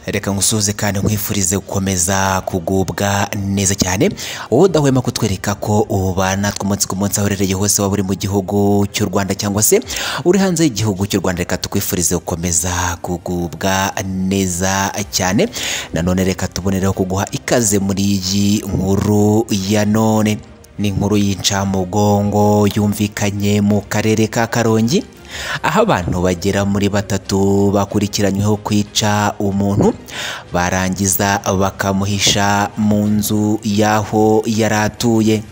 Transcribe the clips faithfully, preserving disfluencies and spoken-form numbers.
Reka ngusuze kandi nkwifurize gukomeza kugubwa neza cyane wowe udahwema kutwereka ko ubana twumunsi ku munsi aho urereye hose waba uri mu gihugu cy'u Rwanda cyangwa se uri hanze y'igihugu cy'u Rwanda. Reka tukwifurize gukomeza kugubwa neza cyane. Nanone reka tubonereho kuguha ikaze muri iyi nkuru ya none. Ni inkuru y'incamugongo yumvikanye mu karere ka Karongi, aho abantu bagera muri batatu bakurikiranyweho kwica umuntu barangiza bakamuhisha mu nzu yaho yaratuye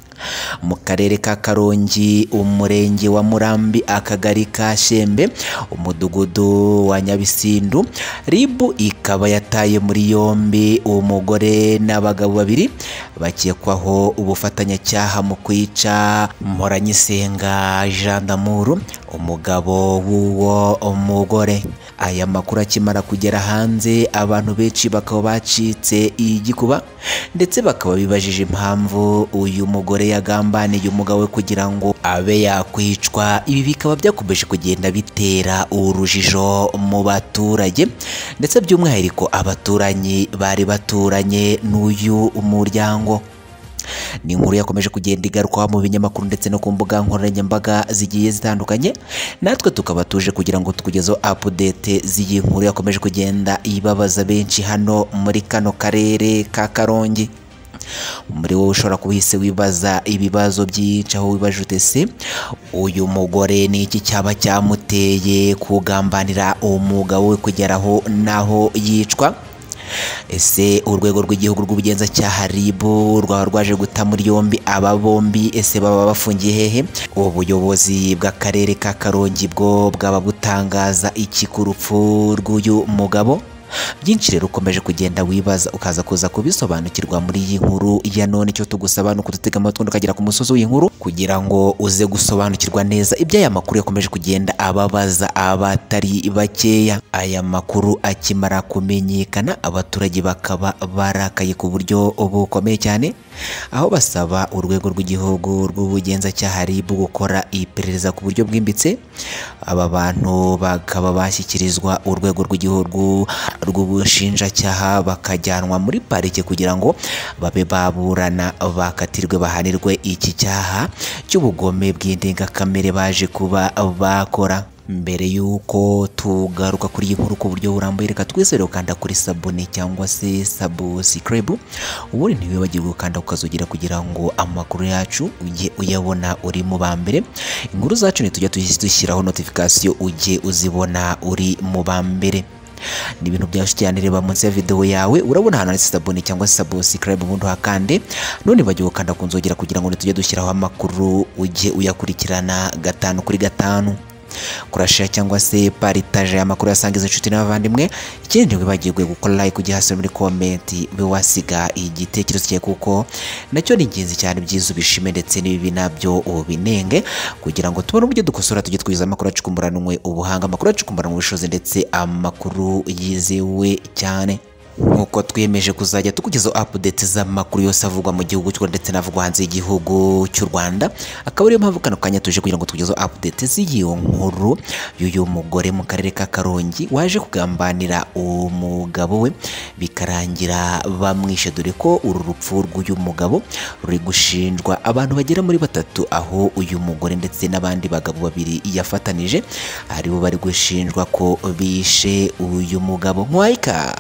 mu karere ka Karongi, umurenge wa Murambi, akagari ka Shembe, umudugudu wa Nyabisindu. Ribu ikaba yataye muri yombi umugore n'abagabo babiri bakekwaho ubufatanyacyaha mu kwica Mporanyisenga Jean d'Amour, umugabo w'uwo umugore. Aya makuru akimara kugera hanze, abantu benshi bakaba bacitse igikuba ndetse bakaba bibajije impamvu uyu mugore yagambaniye umugabo we kugira ngo abe yakwicwa. Ibi bikaba byakomeje kugenda bitera urujijo mu baturage ndetse by'umwihariko abaturanyi bari baturanye n'uyu muryango. Ni inkuru yakomeje kugenda igarukwa mu binyamakuru ndetse no ku mbuga nkoranyambaga zigiye zitandukanye, natwe tukaba tuje kugira ngo tukugezeho update z'iyi nkuru yakomeje kugenda ibabaza benshi hano muri kano karere ka Karongi. Muri wowe ushobora kubihise wibaza ibibazo byinshi, aho wibaje ute se uyu mugore ni iki cyaba cyamuteye kugambanira umugabo we kugeraho naho yicwa? Ese urwego rw'igihugu rw'ubugenzacyaha ribu rwaba rwaje guta muri yombi aba bombi? Ese baba bafungiye hehe? Ubuyobozi bw'akarere ka Karongi bwo bwaba butangaza iki ku rupfu rw'uyu mugabo? Byinshi rero ukomeje kugenda wibaza ukaza kuza kubisobanukirwa muri iyi nkuru ya none. Icyo tugusaba ni ukudutega amatwi ukagera ku musozi w'inkuru kugira ngo uze gusobanukirwa neza iby'aya makuru yakomeje kugenda ababaza abatari bakeya. Aya makuru akimara kumenyekana, abaturage bakaba barakaye ku buryo bukomeye cyane, aho basaba urwego rw'igihugu rw'ubugenzacyaha ribu gukora iperereza ku buryo bwimbitse. Aba bantu bakaba bashyikirizwa urwego rw'igihugu rw'ubushinjacyaha bakajyanwa muri parike kugira ngo babe baburana, bakatirwe, bahanirwe iki cyaha cy'ubugome bw'indengakamere baje kuba bakora. Mbere yuko tugaruka kuri iyi nkuru ku buryo burambuye, reka twizere ukanda kuri sabone cyangwa se subscribe, ubundi ntiwibagirwe gukanda ukazogera kugira ngo amakuru yacu ujye uyabona uri mu ba mbere. Inkuru zacu nitujya dushyiraho notification ujye uzibona uri mu ba mbere. Ni ibintu byinshi cyane, reba munsi ya video yawe urabona hano handitse sabone cyangwa se subscribe, ubundi hakande, none bagiye gukanda ku nzogera kugira ngo nitujye dushyiraho amakuru ujye uyakurikirana gatanu kuri gatanu. Kurashare cyangwa se partage amakuru yasangiza inshuti n'abavandimwe. Ikindi wibagirwe gukora like ujye hasi muri comment ube wasiga igitekerezo cyawe, kuko nacyo ni ingenzi cyane. Byiza ubishime ndetse n'ibibi nabyo ubinenge kugira ngo tubone uburyo dukosora, tujye twiza amakuru acukumburanwe ubuhanga, amakuru acukumburanwe ubushobozi ndetse amakuru yizewe cyane. Nkuko twiyemeje kuzajya tukugezaho update z'amakuru yose avugwa mu gihugu cy'u Rwanda ndetse n'avugwa hanze y'igihugu cy'u Rwanda, akaba ariyo mpamvu kano kanya tuje kugira ngo tukugezeho update z'iyo nkuru y'uyu mugore mu karere ka Karongi waje kugambanira umugabo we bikarangira bamwishe, dore ko uru rupfu rw'uyu mugabo ruri gushinjwa abantu bagera muri batatu, aho uyu mugore ndetse n'abandi bagabo babiri yafatanije aribo bari gushinjwa ko bishe uyu mugabo. Nkwaika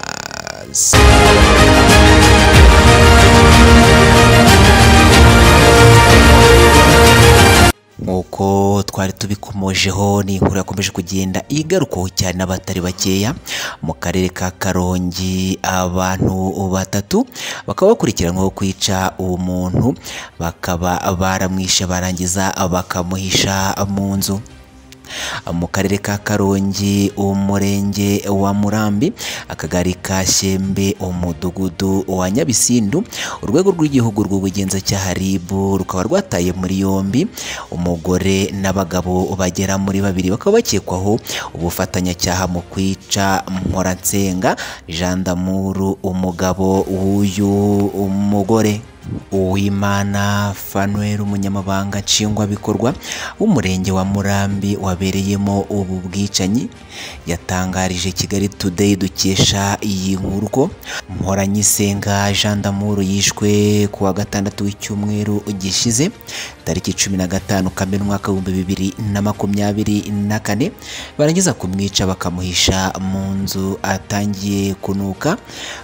Nk'uko twari tubikomojeho, ni inkuru yakomeje kugenda igarukaho cyane n'abatari bakeya mu karere ka Karongi. Abantu batatu bakaba bakurikiranyweho kwica uwo muntu, bakaba baramwishe barangiza bakamuhisha mu nzu mu karere ka Karongi, umurenge wa Murambi, akagari ka Shembe, umudugudu wa Nyabisindu. Urwego rw'igihugu rw'ubugenzacyaha ribu rukaba rwataye muri yombi umugore n'abagabo bagera muri babiri bakaba bakekwaho ubufatanyacyaha mu kwica Mporanyisenga Jean d'Amour, umugabo w'uyu umugore. Uwimana Fanuel umunyamabanga nshingwabikorwa w'umurenge wa Murambi wabereyemo ubu bwicanyi yatangarije Kigali Today dukesha iyi nkuru ko Mporanyisenga Jean d'Amour yishwe ku wa gatandatu w'icyumweru gishize tariki cumi na gatanu Kamena umwaka w'ibihumbi bibiri na makumyabiri na kane, barangiza kumwica bakamuhisha mu nzu atangiye kunuka,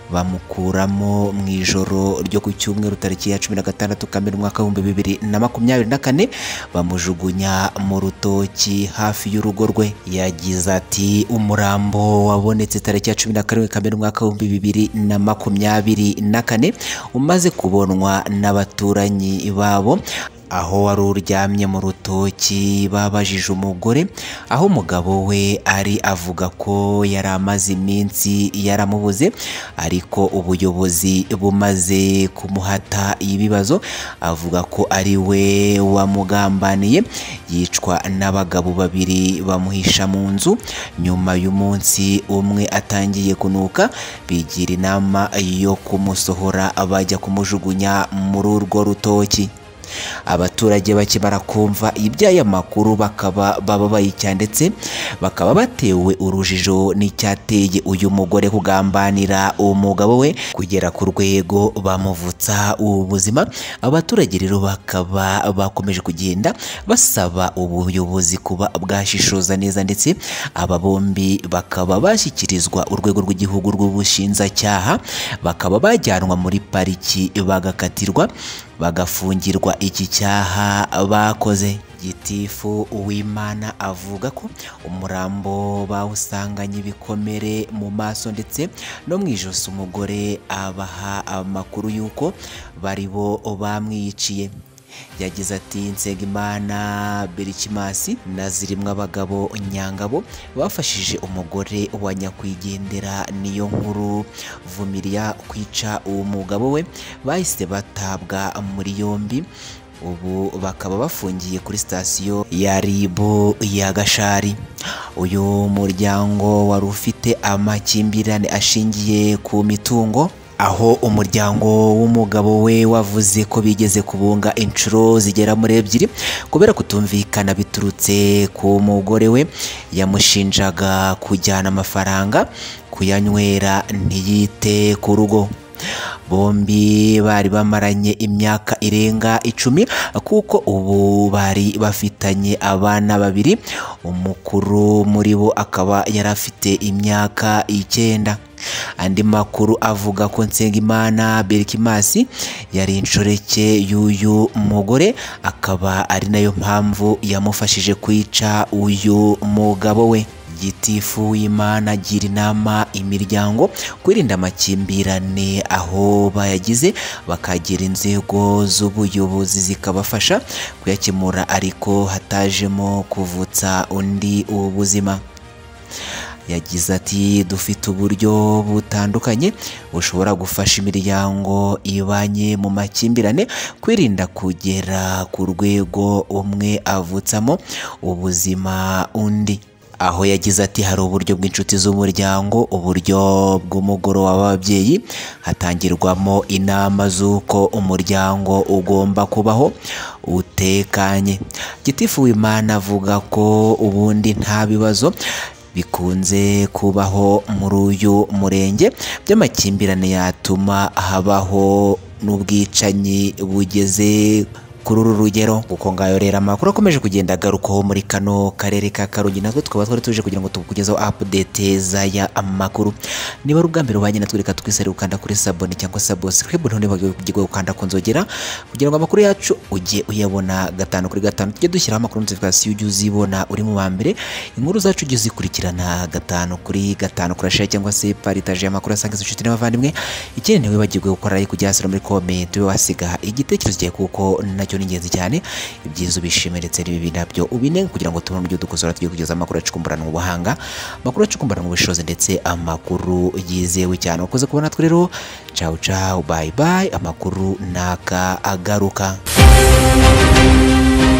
bamukuramo mu ijoro ryo ku cyumweru tariki ya cumi na gatandatu Kamena umwaka w'ibihumbi bibiri na makumyabiri na kane, bamujugunya mu rutoki hafi y'urugo rwe. Yagize ati umurambo wabonetse tariki ya cumi na karindwi Kamena umwaka w'ibihumbi bibiri na makumyabiri na kane umaze kubonwa n'abaturanyi babo, aho wari uryamye mu rutoki. Babajije umugore aho umugabo we ari, avuga ko yari amaze iminsi yaramubuze, ariko ubuyobozi bumaze kumuhata ibibazo avuga ko ari we wamugambaniye, yicwa n'abagabo babiri bamuhisha mu nzu. Nyuma y'umunsi umwe atangiye kunuka, bigira inama yo kumusohora bajya kumujugunya muri urwo rutoki. Abaturage bakimara kumva iby'aya makuru bakaba bababaye cyane, ndetse bakaba batewe urujijo n'icyateye uyu mugore kugambanira umugabo we kugera ku rwego bamuvutsa ubuzima. Abaturage rero bakaba bakomeje kugenda basaba ubuyobozi kuba bwashishoza neza, ndetse aba bombi bakaba bashyikirizwa urwego rw'igihugu rw'ubushinjacyaha, bakaba bajyanwa muri pariki bagakatirwa bagafungirwa iki cyaha bakoze. Gitifu Uwimana avuga ko umurambo bawusanganye ibikomere mu maso ndetse no mu ijosi. Umugore abaha amakuru y'uko bari bo bamwiciye. Yagize ati Nsengimana Berikimasi na Zirimwa abagabo Nyangabo bafashije umugore wa nyakwigendera niyo nkuru Vumiriya kwica uwo mugabo we, bahise batabwa muri yombi. Ubu bakaba bafungiye kuri sitasiyo ya Ribu ya Gashari. Uyu muryango wari ufite amakimbirane ashingiye ku mitungo, aho umuryango w'umugabo we wavuze ko bigeze kubunga inshuro zigera muri ebyiri kubera kutumvikana biturutse ku mugore we. Yamushinjaga kujyana amafaranga kuyanywera ntiyite ku rugo. Bombi bari bamaranye imyaka irenga icumi kuko ubu bari bafitanye abana babiri. Umukuru muri bo akaba yari afite imyaka icyenda. Andi makuru avuga ko Nsengimana Berikimasi yari inshoreke y'uyu mugore, akaba ari nayo mpamvu yamufashije kwica uyu mugabo we. Gitifu Uwimana agira inama imiryango kwirinda amakimbirane aho bayagize, bakagira inzego z'ubuyobozi zikabafasha kuyakemura, ariko hatajemo kuvutsa undi ubuzima. Yagize ati dufite uburyo butandukanye bushobora gufasha imiryango ibanye mu makimbirane kwirinda kugera ku rwego umwe avutsamo ubuzima undi. Aho yagize ati hari uburyo bw'inshuti z'umuryango, uburyo bw'umugoro w'ababyeyi, hatangirwamo inama z'uko umuryango ugomba kubaho utekanye. Gitifu Uwimana avuga ko ubundi nta bibazo bikunze kubaho muri uyu murenge by'amakimbirane yatuma habaho n'ubwicanyi bugeze kuri uru rugero. Kuko ngayo rero amakuru akomeje kugenda agarukaho muri kano karere ka Karongi, natwe tukaba twari tuje kugira ngo tukugezeho update z'aya amakuru. Niba ari ubwa mbere ubanye natwe, reka twisare ukanda kuri sabone cyangwa subscribe, none bagiye gukanda ku nzogera kugira ngo amakuru yacu ujye uyabona gatanu kuri gatanu. Tujye dushyiraho amakuru notification ujye uzibona uri mu bambere, inkuru zacu ujye uzikurikirana gatanu kuri gatanu. Kurashare cyangwa se partage amakuru asangiza inshuti n'abavandimwe. Ikindi ntiwe bagirwe gukora like kujya hasi muri comment wasiga igitekerezo cyawe, kuko nacyo ni ingenzi cyane. Ibyiza ubishimire ndetse n'ibibi nabyo ubinenge kugira ngo tubone uburyo dukosora tugiye kugeza amakuru acukumburana mu buhanga, amakuru acukumburana mu bushobozi ndetse amakuru yizewe cyane. Ukoze kubona twe rero, ciao ciao, bye bye. Amakuru naka agaruka.